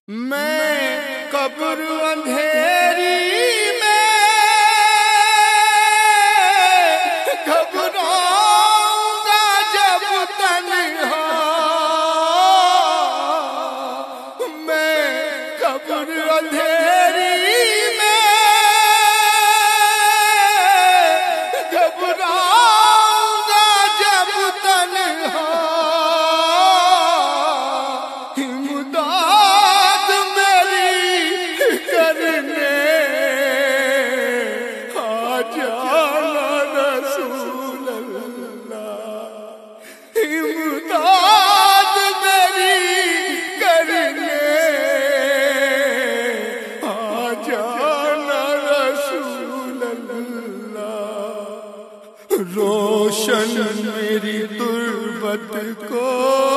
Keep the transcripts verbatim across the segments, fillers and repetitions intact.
میں قبر اندھیری میں گھبراؤں گا جب تنہا، میں قبر اندھیری میں گھبراؤں گا جب تنہا، روشن میری تربت کو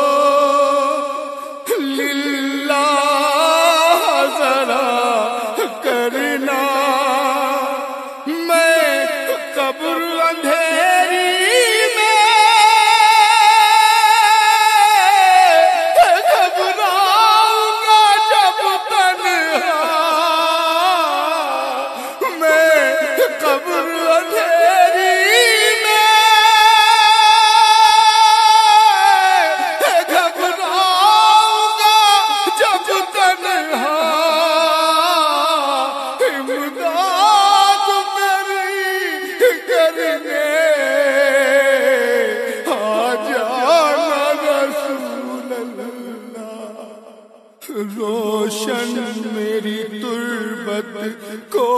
للہ ذرا کرنا، میں قبر اندھیری میں گھبراؤں گا جب تنہا، میں قبر اندھیری روشن میری تربت کو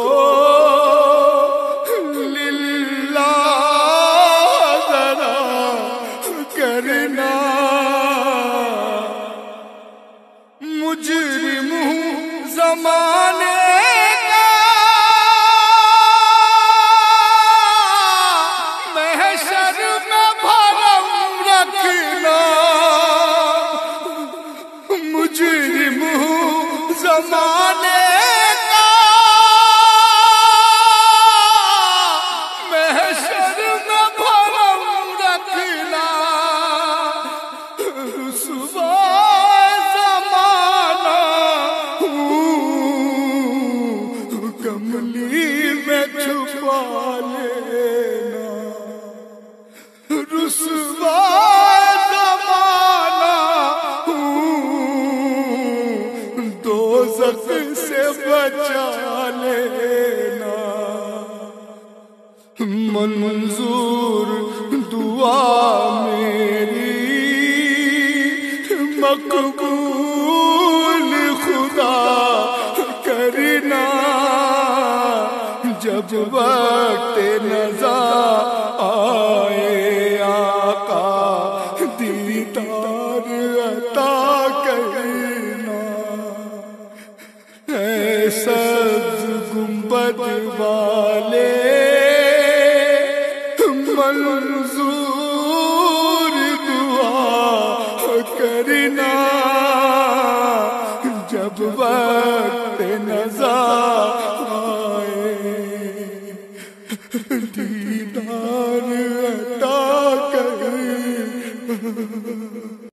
للہ ذرا کرنا، مجرم ہوں زمانے کا محشر میں بھرم رکھنا، مجرم ہوں زمانے کا محشر میں بھرم رکھنا، رسوا زمانہ ہوں کملی میں چھپا لینا، رسوا سے بچا لینا، منظور دعا میری مقبول خدا کرنا، جب وقت نزا آئے آقا دیدار عطا کرنا، سبز گنبد والے منظور دعا کرنا، جب وقت نزا آئے دیدار عطا کرنا۔